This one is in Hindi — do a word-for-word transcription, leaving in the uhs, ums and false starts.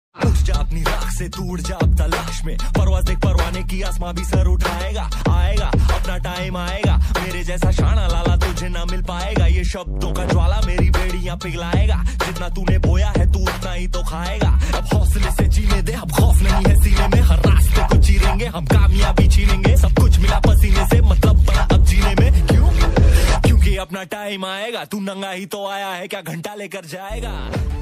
उठ जा अपनी राख से, तू उड़ जा अब तलाश में, परवाज देख परवाने की, आसमां भी सर उठाएगा। आएगा अपना टाइम आएगा, मेरे जैसा शाना लाला तुझे ना मिल पाएगा। ये शब्दों का ज्वाला मेरी बेड़ियां पिघलाएगा, जितना तूने बोया है तू उतना ही तो खाएगा। अब हौसले से जीने दे, अब खौफ नहीं है सीने में, हर रास्ते को चीरेंगे हम, कामयाबी छीनेंगे। सब कुछ मिला पसीने से, मतलब बड़ा अब जीने में। क्यों? क्योंकि अपना टाइम आएगा, तू नंगा ही तो आया है, क्या घंटा लेकर जाएगा।